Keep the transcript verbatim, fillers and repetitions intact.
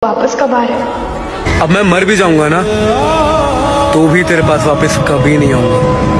वापस कब आ रहे हैं? अब मैं मर भी जाऊंगा ना तो भी तेरे पास वापस कभी नहीं आऊंगा।